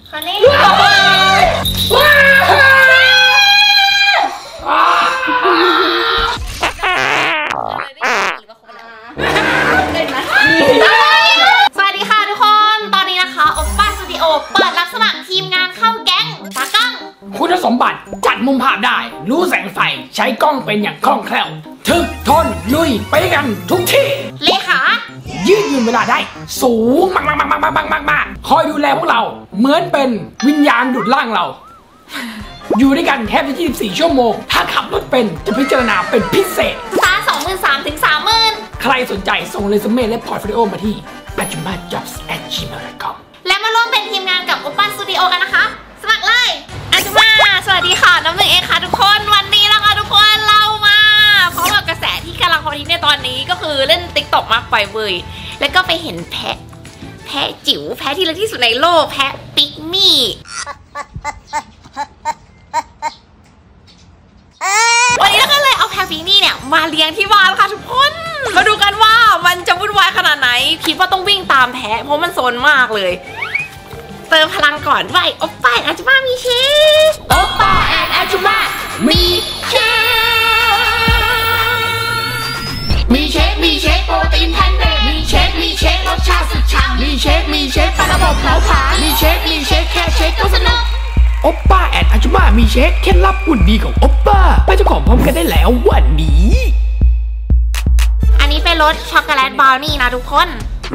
คนนี้สวัสดีค่ะทุกคนตอนนี้นะคะโอปป้าสตูดิโอเปิดรับสมัครทีมงานเข้าแก๊งตากล้องคุณสมบัติจัดมุมภาพได้รู้แสงไฟใช้กล้องเป็นอย่างคล่องแคล่วทึกทนลุยไปกันทุกที่เลขายืดเวลาได้สูงมากคอยดูแลพวกเราเหมือนเป็นวิญญาณดูดร่างเราอยู่ด้วยกันแทบจะ24 ชั่วโมงถ้าขับรถเป็นจะพิจารณาเป็นพิเศษ 23,000 ถึง 30,000 ใครสนใจส่งเรซูเม่และพอร์ตโฟลิโอมาที่ ajumajobs@gmail.com และมาร่วมเป็นทีมงานกับโอปป้าสตูดิโอกันนะคะสมัครเลยอาจุมาสวัสดีค่ะน้ำหนึ่งเองค่ะทุกคนวันนี้นะคะทุกคนเรามาเพราะว่ากระแสที่กำลังฮอตฮิตในตอนนี้ก็คือเล่น TikTok มากไปเว้ยแล้วก็ไปเห็นแพะจิ๋วแพะที่เล็กที่สุดในโลกแพะปิกมี่วันนี้เราก็เลยเอาแพะปิกมี่เนี่ยมาเลี้ยงที่บ้านค่ะทุกคนมาดูกันว่ามันจะวุ่นวายขนาดไหนคิดว่าต้องวิ่งตามแพะเพราะมันโซนมากเลยเติมพลังก่อนด้วยโอปป้าอาจุมามีเชฟโอปป้าแอนอาจุมามีเชฟมีเชฟโปรตีนแพนเค้กมีเชฟรสชาติสุดฉ่ำมีเชฟปลาระบบเผาผลาญมีเชฟแค่เชฟก็สนุกโอปป้าแอนอาจุมามีเชคเคล็ดลับหุ่นดีของโอปป้าไปเจ้าของพร้อมกันได้แล้ววันนี้อันนี้เป็นรสช็อกโกแลตบราวนี่นะทุกคน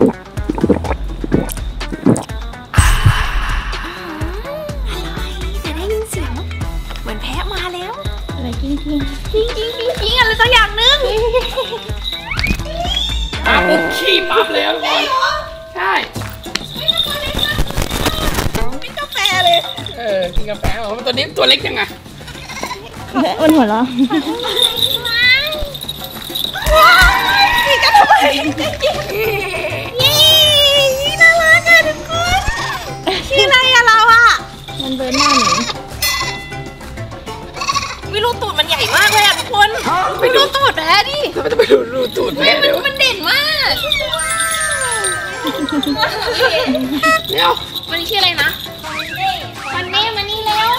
เหมือนแพะมาแล้วอะไรจริงอะไรสักอย่างนึงปุ๊บขี้ปั๊บเลยทุกคนใช่กินกาแฟเลยกินกาแฟเหรอตัวนี้ตัวเล็กยังไงมันหัวเราะนี่กันทำไมนี่น่ารักอะทุกคนชื่ออะไรอะเราอะมันเบิร์นหน้าหนูวิรูตูดมันใหญ่มากเลยอะทุกคนไปดูตูดแพ้ดิทำไมต้องไปดูตูดแพ้เดี๋ยวมันเด่นมากเดี๋ยวมันชื่ออะไรนะฟันเน่มานี่เร็ว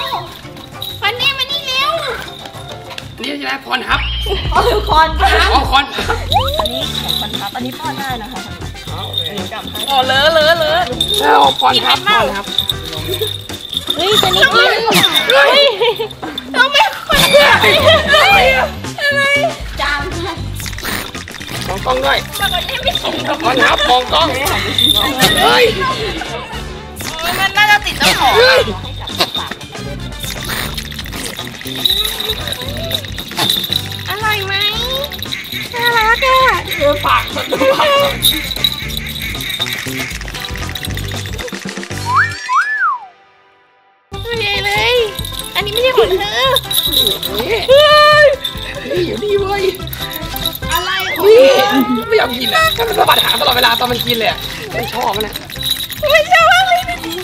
นี่ใช่ไหมพรฮับคอนคอนอันนี้ของคอนทับอันนี้ป้อนได้นะคะเลอะแล้วพรฮับเฮ้ยตัวนี้กินเราไม่คนอะไรจามมองกล้องด้วยแต่มันไม่ส่งพรฮับมองกล้องเฮ้ยมันน่าจะติดเจ้าของอร่อยไหมน่ารักอ่ะปากมันดูปากตัวใหญ่เลยอันนี้ไม่ใช่ของเธอนี่อยู่นี่เว้ยอะไรไม่ยอมกินอ่ะถ้ามันสะบัดหางตลอดเวลาตอนมันกินเลยไม่ชอบมันนะไม่ชอบเลย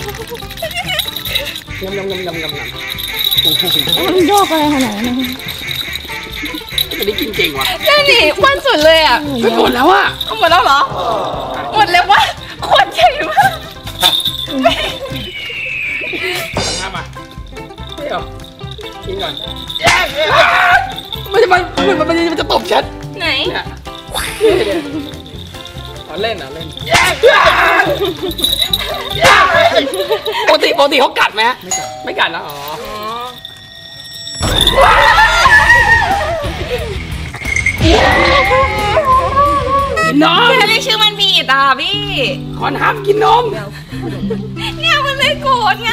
ยำมันโยกอะไรขนาดนั้นจะได้กินเก่งวะนั่นดิวันสุดเลยอ่ะไม่หมดแล้วอ่ะหมดแล้วเหรอหมดแล้ววะขวดใหญ่มากทำมาเดี๋ยวกินก่อนมันจะตบฉันไหนเล่นปกติเขากัดไหมไม่กัดนะอ๋อกินนมเรียกชื่อมันผิดอ่ะพี่คอนฮับกินนมเนี่ยมันเลยโกรธไง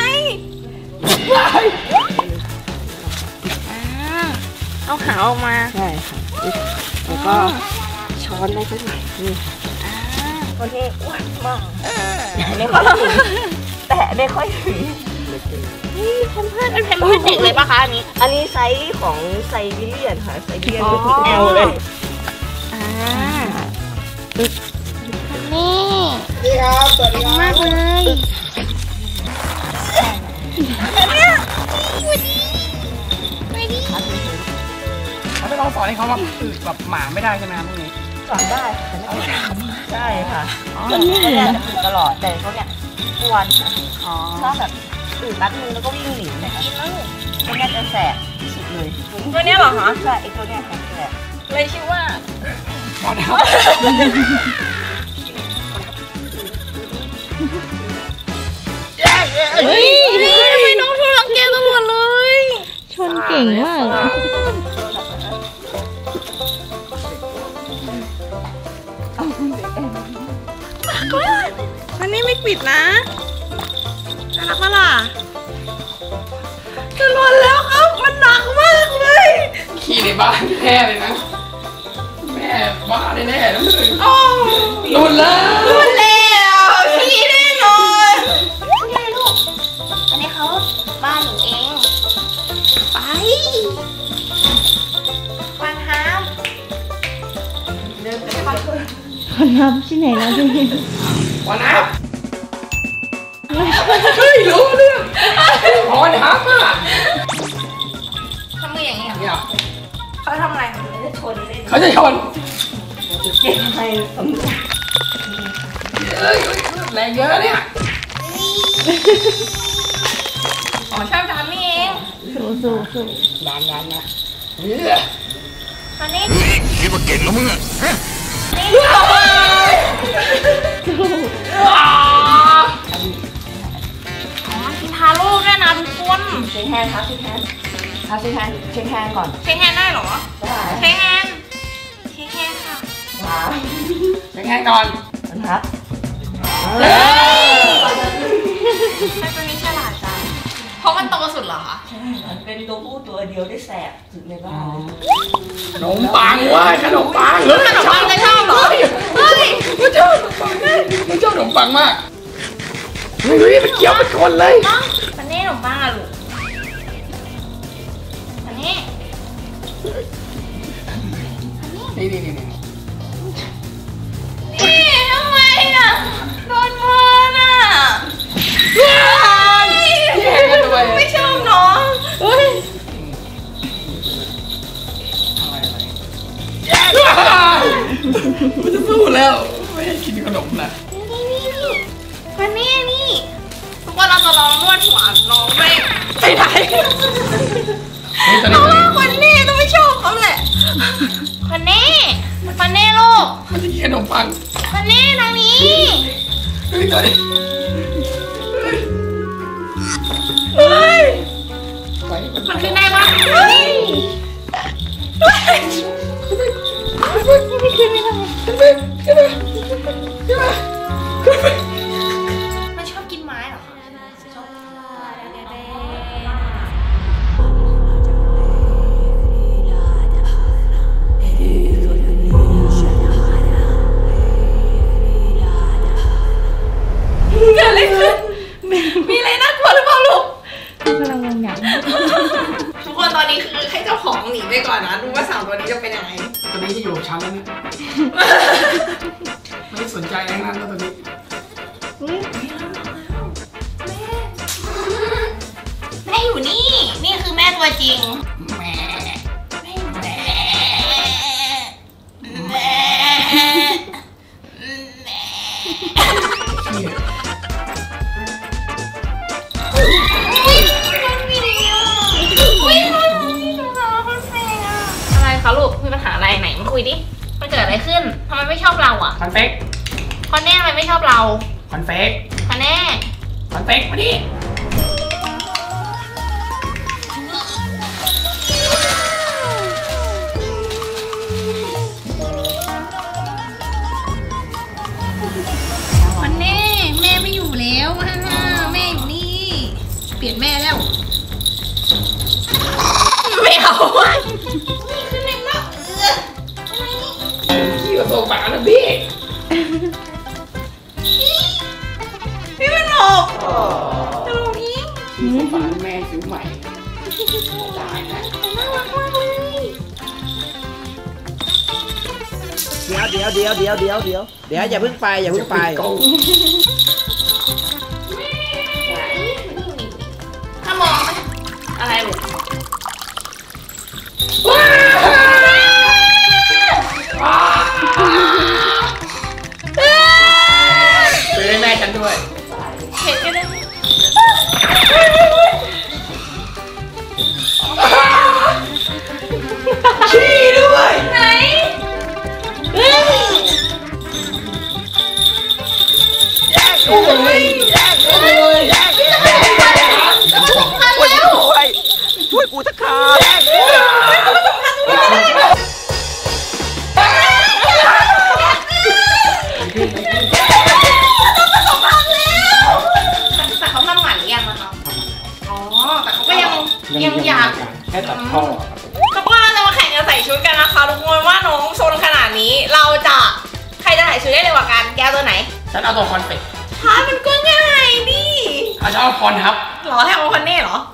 เอาขาออกมาใช่ค่ะแล้วก็ช้อนได้สักหน่อยนี่คนที่อ้วนมากไม่ค่อยถึงแต่ไม่ค่อยถึงนี่เพื่อนเป็นเด็กเลยปะคะอันนี้ไซส์ของไซบีเรียนค่ะไซบีเรียนคือพิกแอลเลยนี่ครับสวัสดีมากเลยเขาจะลองสอนให้เขาแบบหมาไม่ได้ใช่ไหมครับพวกนี้สอนได้แต่ไม่ได้ใช่ค่ะมันไม่เหมือนตลอดแต่เขาเนี่ยกวนค่ะอ๋อชอบแบบตื่นแป๊บนึงแล้วก็วิ่งหนีเลยค่ะกินแล้วตัวเนี้ยจะแสบที่สุดเลยตัวเนี้ยเหรอคะใช่ไอ้ตัวเนี้ยค่ะแสบเลยชื่อว่าพอนะครับเฮ้ยทำไมน้องทุลังแกตำรวจเลยชนเก่งมากอันนี้ไม่ปิดนะน่ารักปะล่ะจะหล่นแล้วครับ มันหนักมากเลยขี่ในบ้านแน่เลยนะแม่บ้าแน่ๆแล้วเลยโอ้หลุดแล้วหลุดแล้วขี้แน่นอนนี่ไงลูก อันนี้เขาบ้านหนูเอง ไปฟังห้ามเดินไปฟังคนทำที่ไหนแล้วพี่วันนะเฮ้ยรู้เรื่องพอนะครับอ่ะทำมืออย่างนี้เหรอเนี่ยเขาทำอะไรไม่ได้ชนเลยเขาจะชนเจ็บให้ตำรวจเอ้ยแรงเยอะเนี่ยอ๋อชอบทำนี่เองสู้นานนะเนี่ยอันนี้คิดว่าเก่งแล้วมึงอะฮะนี่อ้าอ๋อกินทาโร่ด้วยนะทุกคนเช็คแฮนด์ครับเช็คแฮนด์ครับเช็คแฮนด์เช็คแฮนด์ก่อนเช็คแฮนด์ได้เหรอได้เช็คแฮนด์เช็คแฮนด์ค่ะครับแข็งแรงก่อนนะครับเฮ้ยทำไมตัวนี้ฉลาดจัง เพราะมันโตสุดเหรอคะใช่มันเป็นตัวผู้ตัวเดียวได้แสบสุดในบ้านเลยขนมปังเว้ยขนมปังเฮ้ยขนมปังจะชอบเหรอเฮ้ยมันชอบขนมปังมันชอบขนมปังมากเฮ้ยมันเคี้ยวเป็นคนเลยน้องมันนี่ขนมปังอะลูกอันนี้นี่นี่ทำไมอะโดนเมินอะไม่ชอบน้องเฮ้ยมันจะสู้แล้วไม่ให้กินขนมนะมันนี่ทุกคนเราจะลองนวดหัวน้องด้วยไปไหนเพราะว่าคนนี้ต้องไม่ชอบเขาแหละคนนี้ลูกมันจะกินขนมปังคนนี้ทางนี้เฮ้ยตัวนี้เฮ้ยไปมันมันขึ้นได้ปะเฮ้ยมันชอบกินไม้เหรอคะชอบ เกิดอะไรขึ้น มีอะไรน่ากลัวหรือเปล่าลูกกำลังงงอย่างทุกคนตอนนี้คือให้เจ้าของหนีไปก่อนนะ ดูว่าสามตัวนี้จะเป็นยังไงตัวนี้ที่อยู่กับฉันแล้วเนี่ยไม่ได้สนใจอะไรทั้งนั้นแล้วตัวนี้แม่อยู่นี่ นี่คือแม่ตัวจริงแหม่แม่อยู่แม่แม่ขี้อะไรคะลูก มีปัญหาอะไรไหนมาคุยดิ มันเกิดอะไรขึ้น ทำไมไม่ชอบเราอ่ะคอนเฟกคอนแน่ทำไมไม่ชอบเราคอนเฟกคอนแน่คอนเฟกมาดิคอนแน่ แม่ไม่อยู่แล้วฮ่าแม่อยู่นี่ เปลี่ยนแม่แล้ว ไม่เอานี่คือเล็กแล้วขี้กระโตกปากนะพี่พี่เป็นหมอกตลกนี้ขี้ฝันแม่ซื้อใหม่ตายนะน่ารักมากเลยเดี๋ยวอย่าเพิ่งไปอย่าเพิ่งไปกล้องถ้ามองอะไรลูกซื้อให้แม่ฉันด้วยเห็นกูสักคราแต่เขาทำหมันยังอะคะอ๋อแต่เขาก็ยังอยากแค่ตัดท่อทุกคนเราจะมาแข่งกันใส่ชุดกันนะคะทุกคนว่าน้องโซนขนาดนี้เราจะใครจะใส่ชุดได้เร็วกว่ากันแกตัวไหนฉันเอาตัวคอนเฟกมันก็ง่ายนี่ฉันเอาคอนทับหรอให้เอาคนนี้เหรอ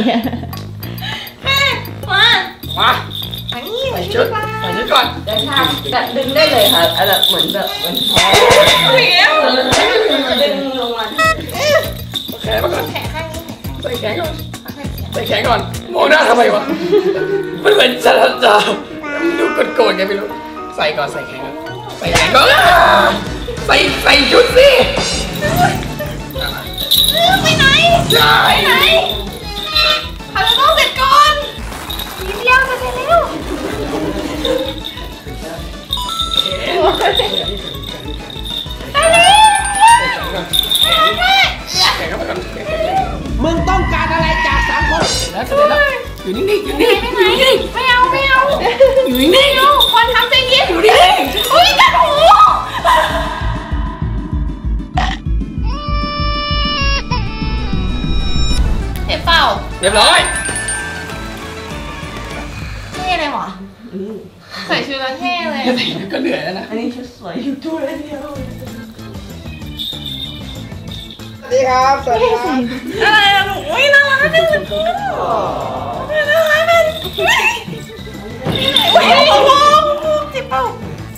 มามาอันนี้ใส่ชุดก่อนเดินทางจะดึงได้เลยค่ะแบบเหมือนท้องเหนียวดึงลงมาแขนมาก่อนแขนข้างนี้ใส่แขนก่อนใส่แขนก่อนมองหน้าทำไมวะมันเหมือนจะดูโกรธๆไงไม่รู้ใส่ก่อนใส่แขนก่อนใส่แขนก่อนใส่ชุดสิไปไหนใช่ไปไหนเขาจะต้องเสร็จก่อนนิดเดียวจะเสร็จแล้วไปเลยแขนเข้าไปก่อนมึงต้องการอะไรจากสังคมแล้วเสร็จแล้วอยู่นิ่งๆอยู่นิ่งๆอยู่นิ่งไม่เอาๆอยู่นิ่งๆลูกคนทำใจเย็นอยู่นิ่งอุ้ยกัดหูเจ็บเปล่าๆเรียบร้อยเท่เลยหรอใส่ชุดแล้วเท่เลยใส่แล้วก็เหนื่อยแล้วนะอันนี้ชุดสวยอยู่ตัวเดียวสวัสดีครับ สวัสดีครับอะไรอะหนูอุ้ยน่ารักจังเลยน่ารักเป็นโอ้โหเจ็บเปล่า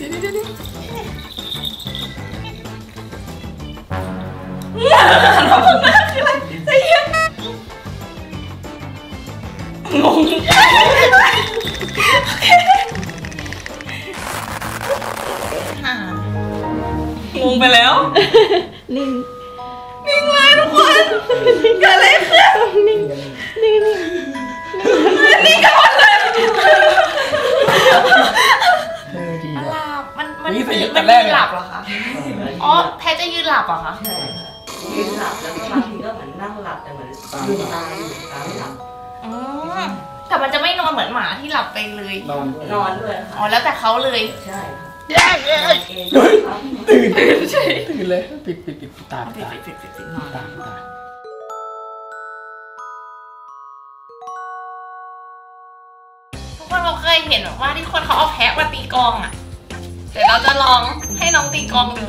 เราเพิ่งมาคืออะไรใจเย็นงงงงไปแล้วนิ่งนิ่งเลยทุกคนเกิดอะไรขึ้นนิ่งนิ่งนิ่งกันหมดเลยดีหลับมันนี่ใส่ชุดแต่แรกเลยหลับเหรอคะอ๋อแพทจะยืนหลับเหรอคะยืนหลับแล้วก็บางทีก็เหมือนนั่งหลับแต่เหมือนลืมตาอยู่ตาไม่หลับอืมแต่มันจะไม่นอนเหมือนหมาที่หลับไปเลยนอนนอนด้วยอ๋อค่ะแล้วแต่เขาเลยใช่แย่เองตื่นเลยปิดตาตาทุกคนเราเคยเห็นแบบว่าที่คนเขาเอาแพะมาตีกลองอ่ะเดี๋ยวเราจะลองให้น้องตีกลองดู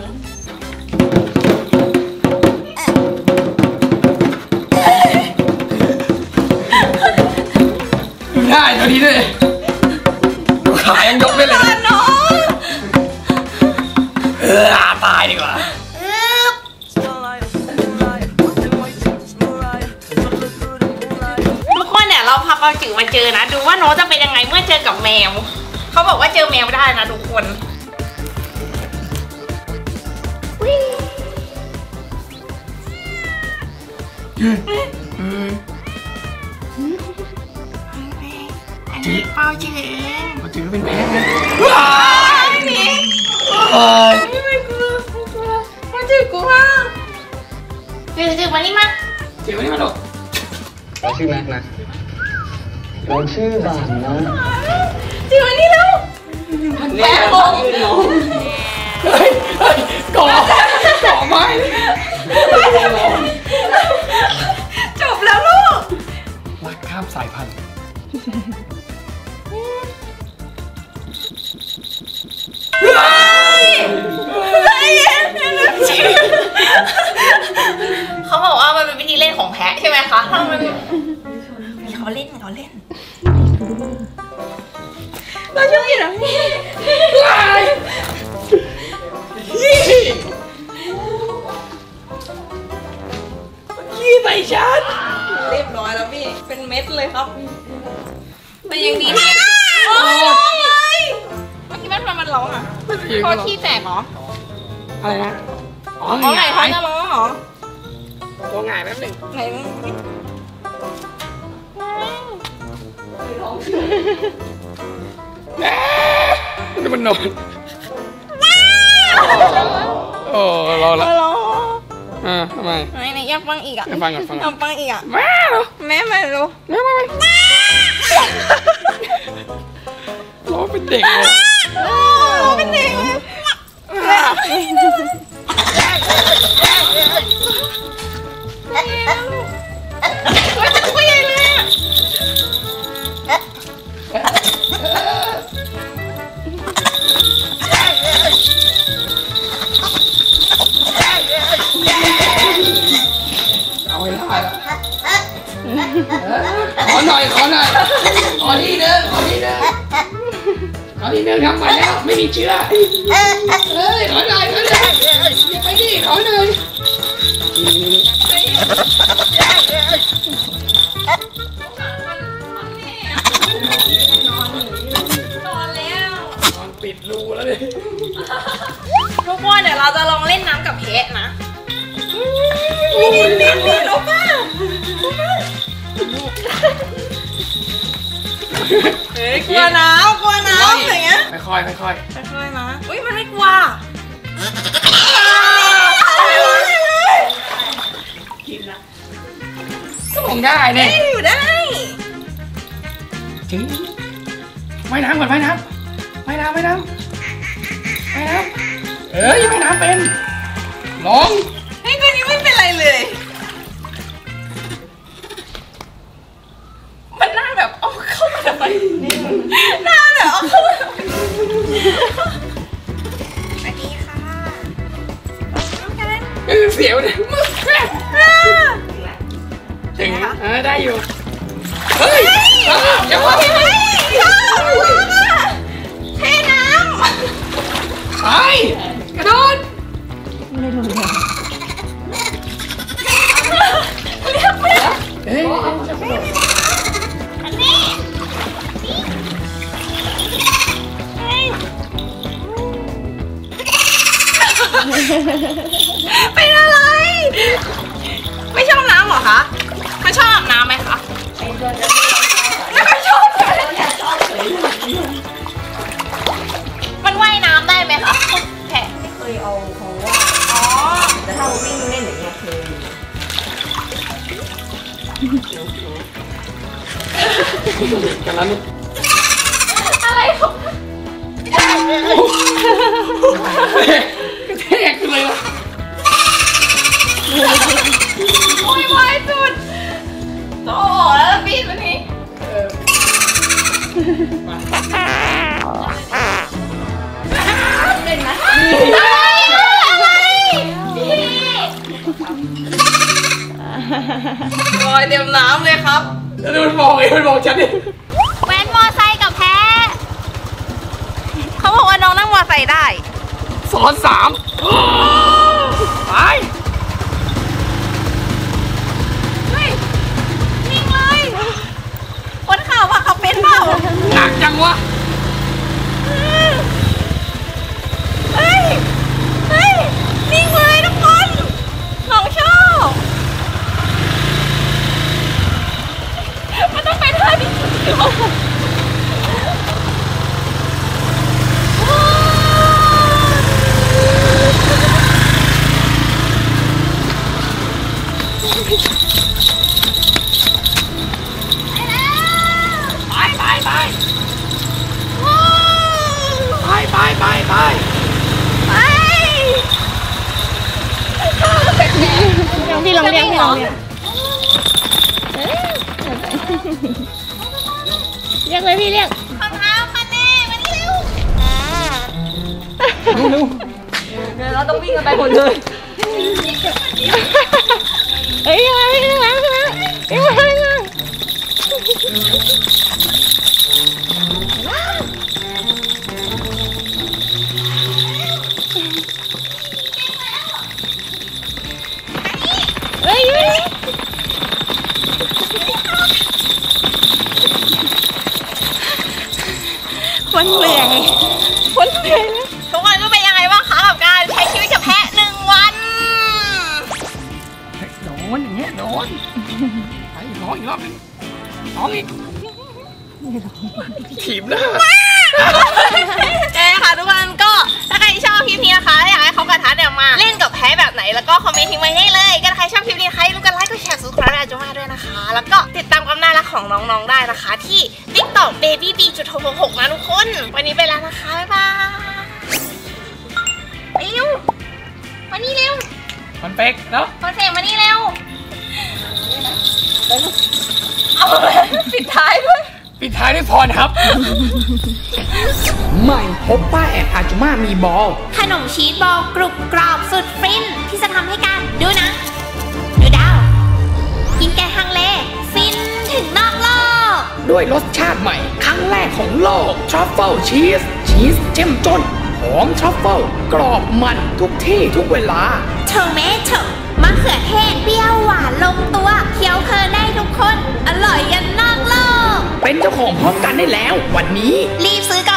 ดูได้ตัวนี้ด้วยดูขายังยกได้เลยนะน้องตายดีกว่าทุกคนเนี่ยเราพาเปาจิ๋วมาเจอนะ ดูว่าน้องจะเป็นยังไงเมื่อเจอกับแมวเขาบอกว่าเจอแมวได้นะทุกคนอันนี้เปาจิ๋วเองมาถึงเป็นแพ้ไงไม่มีเอ้ยไม่กลัวมันจิ๋วกลัวจิ๋วมานี่มาเจ๋งวันนี้มาลูกเราชื่อแม็กนะเราชื่อบังนะจิ๋วมานี่แล้วแพ้ลงเฮ้ยก่อไม้จบแล้วลูกรักข้ามสายพันธุ์เขาบอกว่ามันเป็นวิธีเล่นของแพะใช่ไหมคะถ้ามันเขาเล่นเราช่วยหน่อยขี้ใส่ฉันเรียบร้อยแล้วพี่เป็นเม็ดเลยครับมันยังดีที่โอ้ยเมื่อกี้มันร้องอ่ะเพราะขี้แตกเหรออะไรนะอ๋ออ๋อไหนไงเขาจะร้องเหรอตัวไงแป๊บหนึ่งไหนมึงนี่มันนอนโอ้เราละร้องทำไมไหนอยากฟังอีกอ่ะอยากฟังก่อนฟังก่อนอยากฟังอีกอ่ะมาเหรอแม่มาเร็วมาร้องเป็นเด็กเลยเป็นเด็กเลยตัวใหญ่เลยอ่ะเอาไว้ได้แล้วขอหน่อยขอทีนึงทำมาแล้วไม่มีเชื้อเฮ้ยขอหน่อยอย่าไปดิขอหน่อยนอนปิดรูแล้วเลยทุกคนเดี๋ยวเราจะลองเล่นน้ำกับเพชรนะนี่โอป้าเฮ้ยกลัวน้ำอย่างเงี้ยค่อยๆค่อยๆนะอุ้ยมันไม่กลัวก็ลงได้เนี่ยอยู่ได้ถึงว่ายน้ำก่อนว่ายน้ำเอ้ยว่ายน้ำเป็นลงไอ้คนนี้ไม่เป็นไรเลยมันหน้าแบบเอาเข้ามาทำไมหน้าแบบเอาเข้ามาทำไมสวัสดีค่ะเสียวเนี่ยมึงถึงได้อยู่เฮ้ยอย่าว่าไปเทน้ำกระโดดเฮ้ยอันนี้เป็นอะไรไม่ชอบน้ำเหรอคะไม่ชอบอาบน้ำไหมคะไม่ค่อยชอบมันว่ายน้ำได้ไหมคะแผะไม่เคยเอาเขาว่าอ๋อแต่ถ้าวิ่งเล่นอย่างเงี้ยเคยกันแล้วนี่อะไรของกระแทกเลยวะโวยวายสุดโอ้โหแล้วปีนวันนี้เล่นนะอะไรพี่ลอยเต็มน้ำเลยครับแล้วมันบอกฉันดิแว้นมอไซค์กับแพ้เขาบอกว่าน้องนั่งมอไซค์ได้สอน3ไปเฮ้ยนิ่งเลยคนข่าวว่าเขาเป็นเปล่าหนักจังวะเฮ้ยนิ่งเลยทุกคนน้องชอบมันต้องไปท่านี้ไปพี่ลองเรียกเรียกเลยพี่เรียกข้างเท้าคันแน่มานี่เร็วเร็วเดี๋ยวเราต้องวิ่งกันไปหมดเลยเอ้ยมาเฮ้ยคนเหนื่อยทุกคนก็เป็นยังไงบ้างคะกับการใช้ชีวิตกับแพะ1 วันโดนอย่างเงี้ยโดนไปร้องอีกรอบนึงร้องอีกถีบหน้าค่ะทุกคนก็ถ้าใครชอบคลิปนี้นะคะอยากให้เขากระทะเนี่ยมาเล่นกับแพ้แบบไหนแล้วก็คอมเมนต์ทิ้งไว้ได้เลยกันใครชอบคลิปนี้ใครรู้กันไลค์ก็แชร์subscribeอาจุมาด้วยนะคะแล้วก็ติดตามความน่ารักของน้องๆได้นะคะที่ TikTok babyb.666 นะทุกคนวันนี้ไปแล้วนะคะบ๊ายบายเร็วมานี่เร็วมันเป๊กแล้วพอเสกมานี่เร็วเอาปิดท้ายด้วยปิดท้ายด้วยพรครับ ใหม่โอป้าแอนอาจุมามีบอลขนมชีสบอลกรุบกรอบสุดฟินที่จะทำให้การดูหนะดูดาวกินแกงฮังเลฟินถึงนอกโลกด้วยรสชาติใหม่ครั้งแรกของโลกทรัฟเฟิลชีสเจ้มจนหอมทรัฟเฟิลกรอบมันทุกที่ทุกเวลาโทเมโต้มะเขือเทศเปรี้ยวหวานลงตัวเคี้ยวเพลินได้ทุกคนอร่อยยันนอกโลกเป็นเจ้าของพร้อมกันได้แล้ววันนี้รีบซื้อ